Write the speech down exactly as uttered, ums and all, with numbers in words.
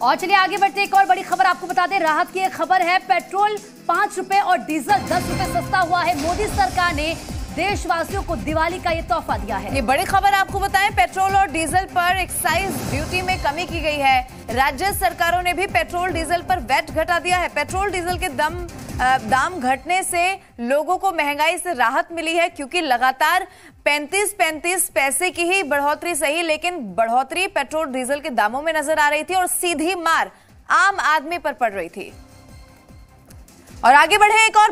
और चलिए आगे बढ़ते, एक और बड़ी खबर आपको बता दें। राहत की एक खबर है, पेट्रोल पांच रुपए और डीजल दस रुपए सस्ता हुआ है। मोदी सरकार ने देशवासियों को दिवाली का ये तोहफा दिया है। ये बड़ी खबर आपको बताएं, पेट्रोल और डीजल पर एक्साइज ड्यूटी में कमी की गई है। राज्य सरकारों ने भी पेट्रोल डीजल पर वैट घटा दिया है। पेट्रोल डीजल के दम दाम घटने से लोगों को महंगाई से राहत मिली है, क्योंकि लगातार पैंतीस पैंतीस पैसे की ही बढ़ोतरी सही, लेकिन बढ़ोतरी पेट्रोल डीजल के दामों में नजर आ रही थी और सीधी मार आम आदमी पर पड़ रही थी। और आगे बढ़े, एक और